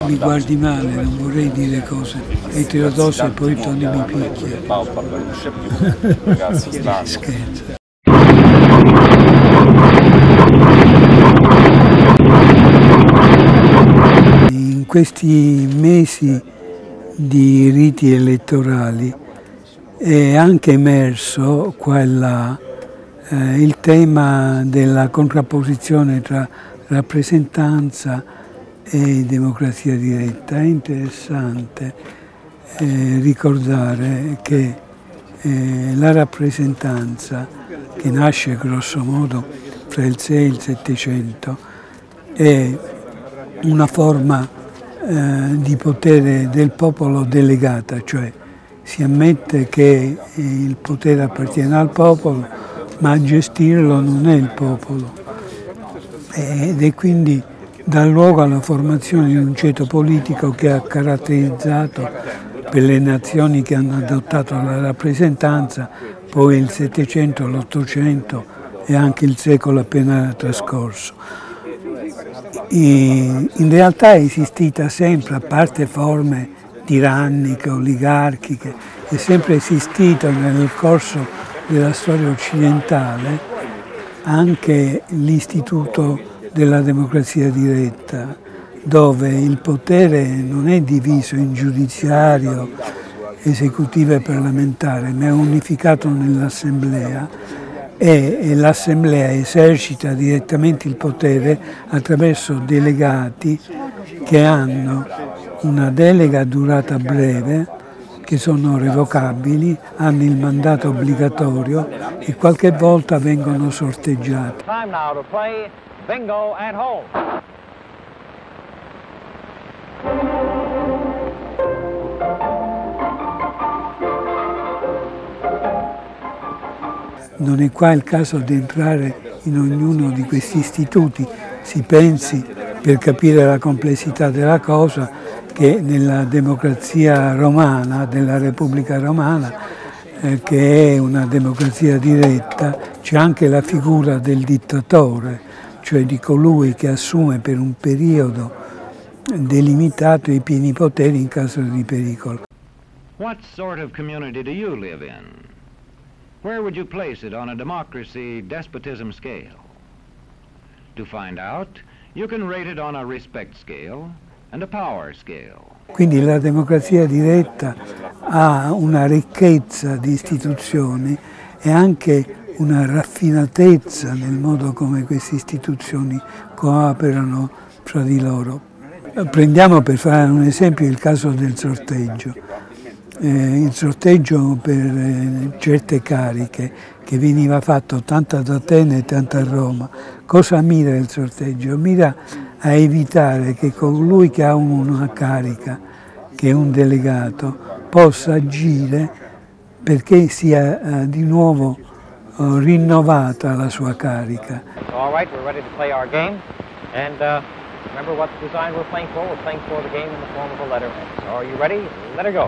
Mi guardi male, non vorrei dire cose eterodosse e poi Tony mi picchia. Scherzo. In questi mesi di riti elettorali è anche emerso qua e là il tema della contrapposizione tra rappresentanza e democrazia diretta. È interessante ricordare che la rappresentanza, che nasce grosso modo fra il 6 e il 700, è una forma di potere del popolo delegata, cioè si ammette che il potere appartiene al popolo, ma a gestirlo non è il popolo. Ed è quindi dà luogo alla formazione di un ceto politico che ha caratterizzato per le nazioni che hanno adottato la rappresentanza, poi il Settecento, l'Ottocento e anche il secolo appena trascorso. In realtà è esistita sempre, a parte forme tiranniche, oligarchiche, è sempre esistito nel corso della storia occidentale anche l'istituto della democrazia diretta, dove il potere non è diviso in giudiziario, esecutivo e parlamentare, ma è unificato nell'assemblea e l'assemblea esercita direttamente il potere attraverso delegati che hanno una delega a durata breve, che sono revocabili, hanno il mandato obbligatorio e qualche volta vengono sorteggiati. Bingo and home. Non è qua il caso di entrare in ognuno di questi istituti. Si pensi, per capire la complessità della cosa, che nella democrazia romana, della Repubblica Romana, che è una democrazia diretta, c'è anche la figura del dittatore, cioè di colui che assume per un periodo delimitato i pieni poteri in caso di pericolo. What sort of community do you live in? Where would you place it on a democracy-despotism scale? To find out, you can rate it on a respect scale and a power scale. Quindi la democrazia diretta ha una ricchezza di istituzioni e anche una raffinatezza nel modo come queste istituzioni cooperano fra di loro. Prendiamo per fare un esempio il caso del sorteggio. Il sorteggio per certe cariche che veniva fatto tanto ad Atene e tanto a Roma. Cosa mira il sorteggio? Mira a evitare che colui che ha una carica, che è un delegato, possa agire perché sia di nuovo rinnovata la sua carica. All right, we're ready to play our game. And remember what design we're playing for? We're playing for the game in the form of a letter X. Are you ready? Let her go.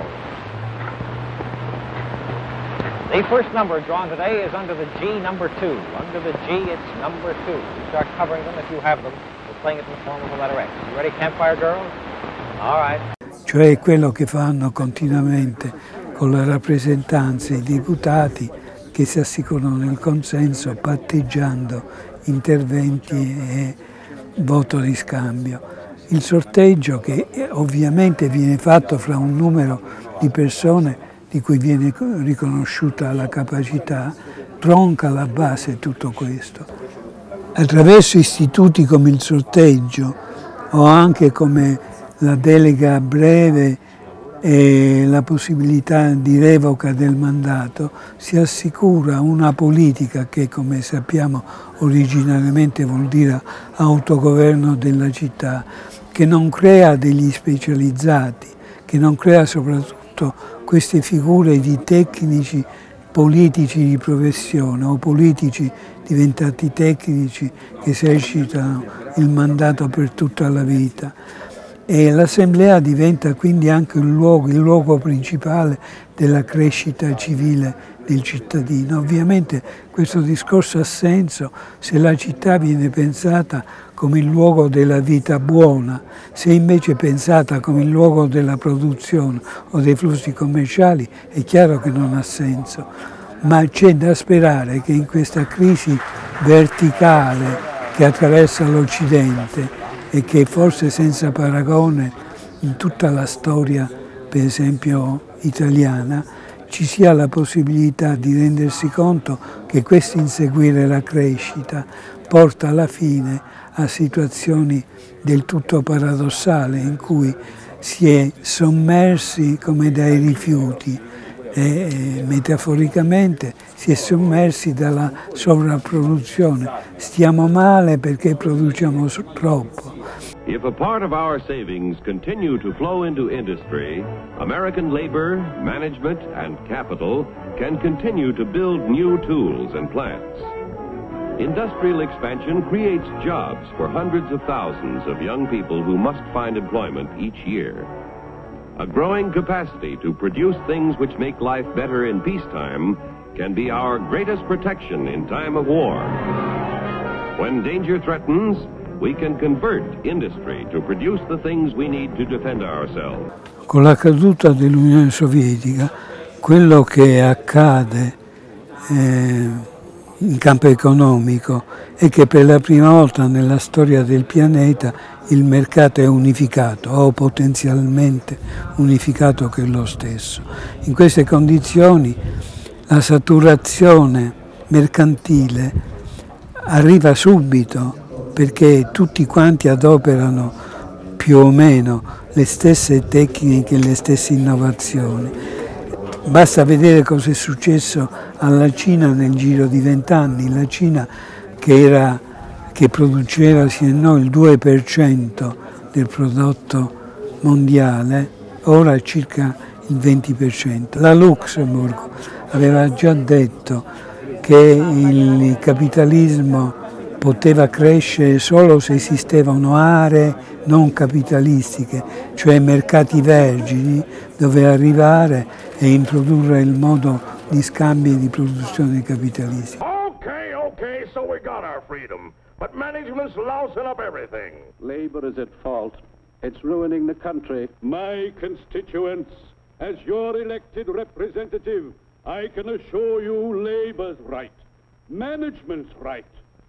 The first number drawn today is under the G, number 2. Under the G, it's number 2. You start covering them if you have them. We're playing it in the form of a letter X. You ready, Campfire Girls? All right. Cioè quello che fanno continuamente con la rappresentanza i deputati, che si assicurano il consenso patteggiando interventi e voto di scambio. Il sorteggio, che ovviamente viene fatto fra un numero di persone di cui viene riconosciuta la capacità, tronca alla base tutto questo. Attraverso istituti come il sorteggio o anche come la delega breve e la possibilità di revoca del mandato, si assicura una politica che, come sappiamo, originariamente vuol dire autogoverno della città, che non crea degli specializzati, che non crea soprattutto queste figure di tecnici politici di professione o politici diventati tecnici che esercitano il mandato per tutta la vita. E l'assemblea diventa quindi anche il luogo principale della crescita civile del cittadino. Ovviamente questo discorso ha senso se la città viene pensata come il luogo della vita buona, se invece è pensata come il luogo della produzione o dei flussi commerciali è chiaro che non ha senso, ma c'è da sperare che in questa crisi verticale che attraversa l'Occidente e che forse senza paragone in tutta la storia, per esempio italiana, ci sia la possibilità di rendersi conto che questo inseguire la crescita porta alla fine a situazioni del tutto paradossali in cui si è sommersi come dai rifiuti e metaforicamente si è sommersi dalla sovrapproduzione. Stiamo male perché produciamo troppo. If a part of our savings continue to flow into industry, American labor, management, and capital can continue to build new tools and plants. Industrial expansion creates jobs for hundreds of thousands of young people who must find employment each year. A growing capacity to produce things which make life better in peacetime can be our greatest protection in time of war. When danger threatens, we can convert industry to produce the things we need to defend ourselves. Con la caduta dell'Unione Sovietica, quello che accade in campo economico è che per la prima volta nella storia del pianeta il mercato è unificato o potenzialmente unificato che è lo stesso. In queste condizioni la saturazione mercantile arriva subito perché tutti quanti adoperano più o meno le stesse tecniche, le stesse innovazioni. Basta vedere cosa è successo alla Cina nel giro di 20 anni. La Cina che produceva sì e no il 2% del prodotto mondiale, ora circa il 20%. La Luxemburg aveva già detto che il capitalismo poteva crescere solo se esistevano aree non capitalistiche, cioè mercati vergini dove arrivare e introdurre il modo di scambio e di produzione capitalistica. Okay, so we got our freedom, but management's lousing up everything. Labor is at fault. It's ruining the country. My constituents, as your elected representative, I can assure you Labor's right, management's right.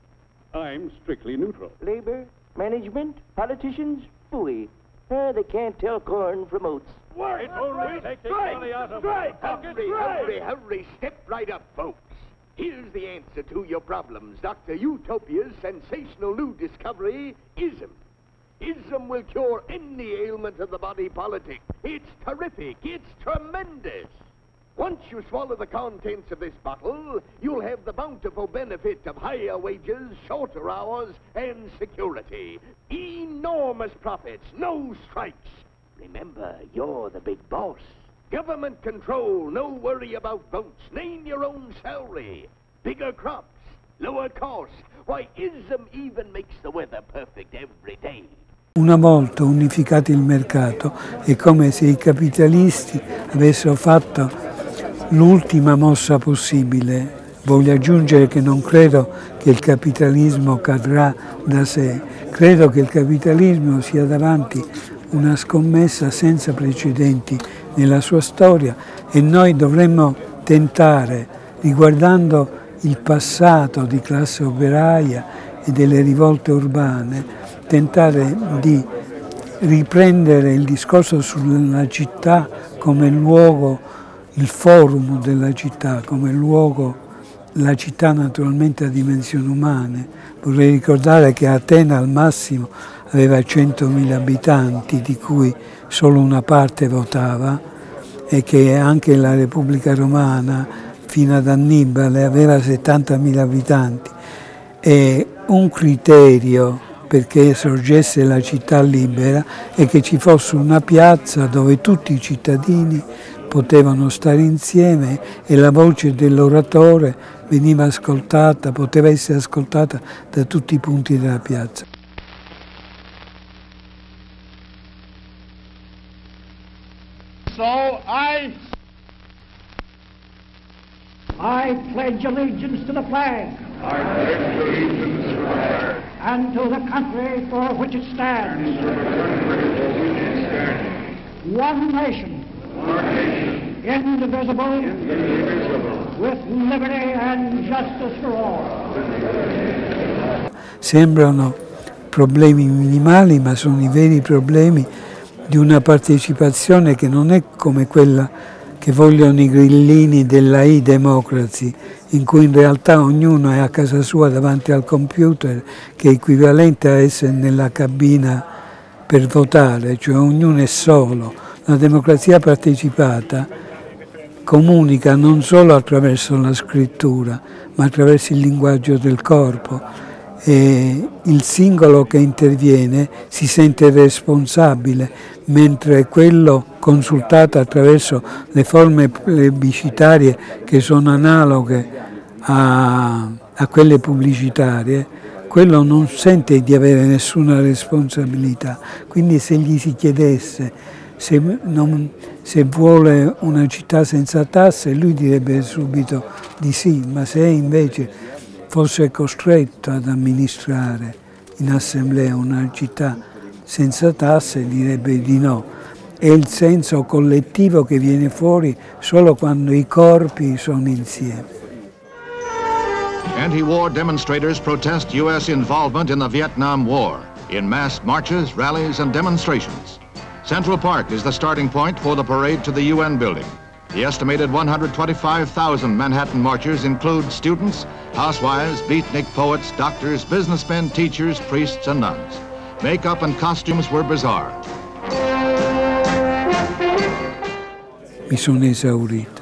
I'm strictly neutral. Labor, management, politicians, phooey. They can't tell corn from oats. It's only taking money out of my pocket. Hurry, step right up, folks. Here's the answer to your problems. Dr. Utopia's sensational new discovery, ISM. ISM will cure any ailment of the body politic. It's terrific. It's tremendous. Once you swallow the contents of this bottle, you'll have the bountiful benefit of higher wages, shorter hours, and security. Enormous profits, no strikes. Remember, you're the big boss. Government control, no worry about votes. Name your own salary. Bigger crops, lower costs. Why, ISM even makes the weather perfect every day. Una volta unificato il mercato è come se i capitalisti avessero fatto l'ultima mossa possibile. Voglio aggiungere che non credo che il capitalismo cadrà da sé, credo che il capitalismo sia davanti una scommessa senza precedenti nella sua storia e noi dovremmo tentare, riguardando il passato di classe operaia e delle rivolte urbane, tentare di riprendere il discorso sulla città come luogo, il forum della città, come luogo, la città naturalmente a dimensioni umane. Vorrei ricordare che Atene al massimo aveva 100.000 abitanti, di cui solo una parte votava, e che anche la Repubblica Romana, fino ad Annibale, aveva 70.000 abitanti. E un criterio perché sorgesse la città libera è che ci fosse una piazza dove tutti i cittadini potevano stare insieme e la voce dell'oratore veniva ascoltata, poteva essere ascoltata da tutti i punti della piazza. So I I pledge allegiance to the flag. I pledge allegiance to the flag. And to the country for which it stands. One nation. One nation. Indivisible. Indivisible. With liberty and justice for all. Sembrano problemi minimali, ma sono i veri problemi di una partecipazione che non è come quella che vogliono i grillini della e-democracy, in cui in realtà ognuno è a casa sua davanti al computer, che è equivalente a essere nella cabina per votare, cioè ognuno è solo. La democrazia partecipata comunica non solo attraverso la scrittura, ma attraverso il linguaggio del corpo, e il singolo che interviene si sente responsabile, mentre quello consultato attraverso le forme plebiscitarie che sono analoghe a quelle pubblicitarie, quello non sente di avere nessuna responsabilità. Quindi se gli si chiedesse se vuole una città senza tasse, lui direbbe subito di sì, ma se invece fosse costretto ad amministrare in assemblea una città senza tasse, direbbe di no. È il senso collettivo che viene fuori solo quando i corpi sono insieme. Anti-war demonstrators protest U.S. involvement in the Vietnam War in mass marches, rallies, and demonstrations. Central Park is the starting point for the parade to the UN building. The estimated 125,000 Manhattan marchers include students, housewives, beatnik poets, doctors, businessmen, teachers, priests, and nuns. Makeup and costumes were bizarre. Mi sono esaurito.